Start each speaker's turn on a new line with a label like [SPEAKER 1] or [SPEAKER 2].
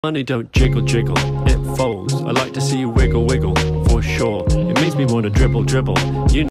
[SPEAKER 1] Money don't jiggle jiggle, it folds. I like to see you wiggle wiggle, for sure. It makes me wanna dribble dribble. You